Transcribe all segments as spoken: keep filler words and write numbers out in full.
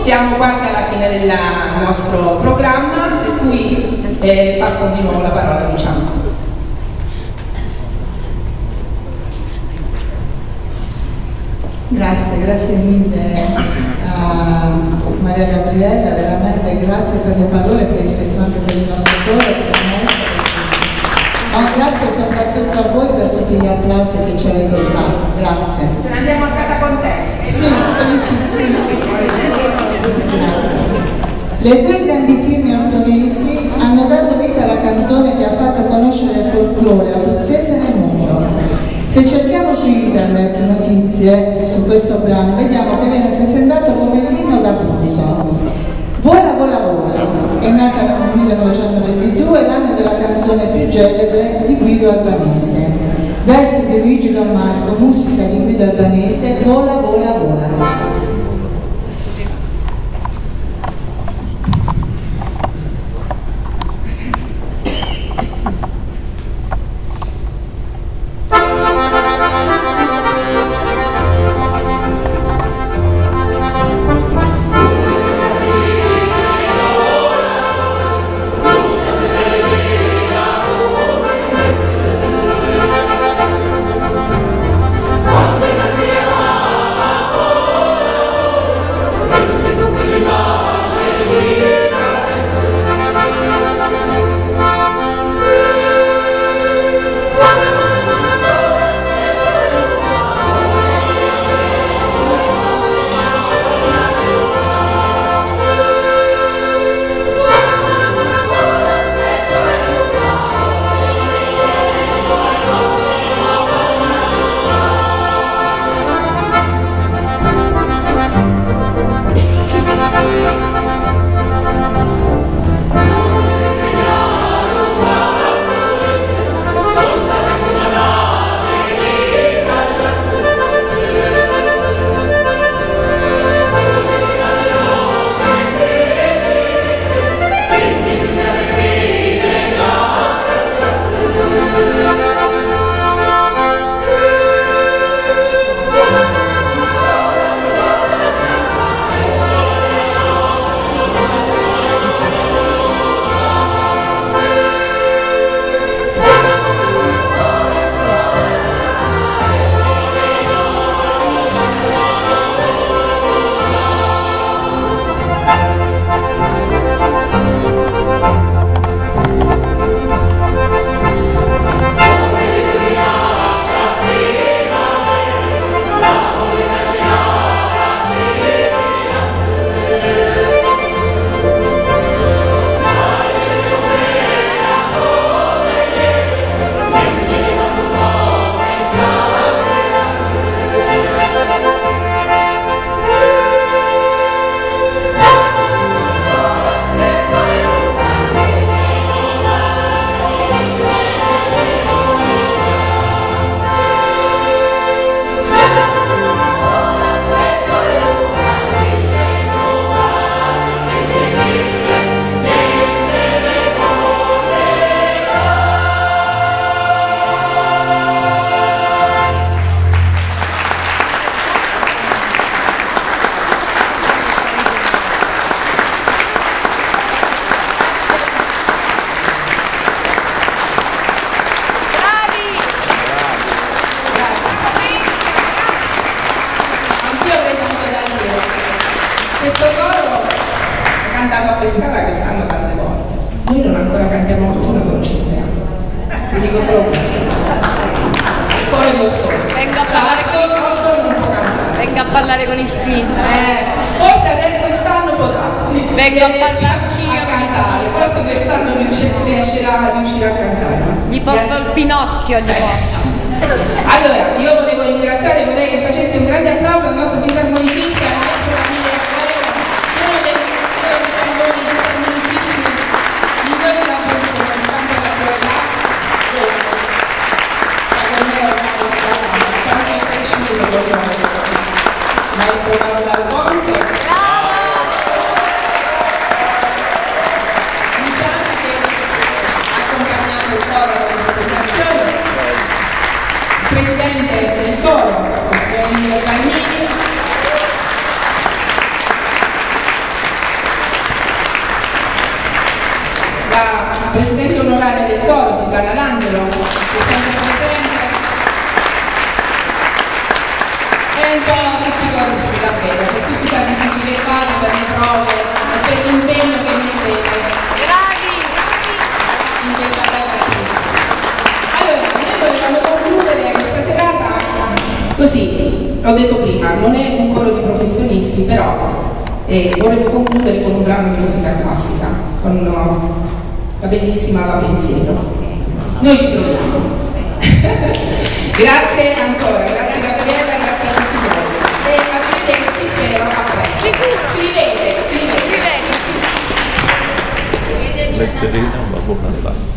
siamo quasi alla fine del nostro programma, per cui eh, passo di nuovo la parola a Luciano. Grazie, grazie mille a Maria Gabriella, veramente grazie per le parole che hai speso anche per il nostro coro, per il maestro. Ma grazie soprattutto a voi per tutti gli applausi che ci avete dato, grazie. Ce ne andiamo a casa con te? Sì, felicissimi. Grazie. Le due grandi firme ortonesi hanno dato vita alla canzone che ha fatto conoscere il folklore abruzzese nel mondo. Se cerchiamo su internet notizie su questo brano, vediamo che viene presentato come l'inno d'Abruzzo. Vola vola vola è nata nel millenovecentoventidue, l'anno della canzone più celebre di Guido Albanese. Versi di Luigi Don Marco, musica di Guido Albanese, Vola vola vola. Allora, io volevo ringraziare, vorrei che faceste un grande applauso al nostro fisarmonicista, al maestro Davide Raffaele, uno dei fisarmonicisti migliori d'Abruzzo, nonostante la sua età. Per me è anche cresciuto il maestro Paolo D'Alfonso. Luciana che ha accompagnato il coro alla presentazione. Presidente del coro, Emilio Salmini, è un po' tutti coristi davvero, per tutti i sacrifici che fanno, per le prove e per l'impegno che mettete in questa bella vita. Allora, noi volevamo concludere questa serata così, l'ho detto prima, non è un coro di professionisti, però eh, vorremmo concludere con un brano di musica classica, con uh, la bellissima Va Pensiero. Noi ci proviamo. Grazie ancora, grazie Gabriella, grazie a tutti voi. E arrivederci, spero a presto. Scrivete, scrivete. Letterina, ma buona là.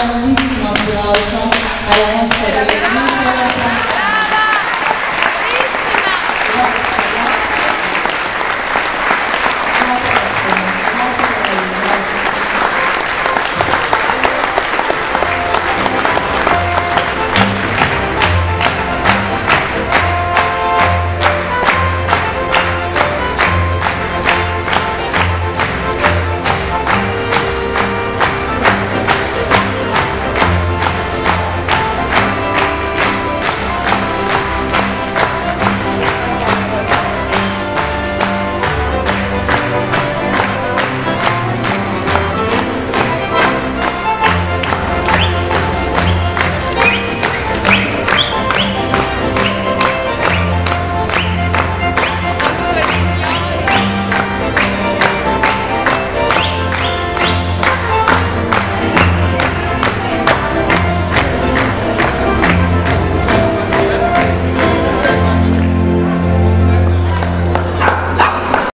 grandissimo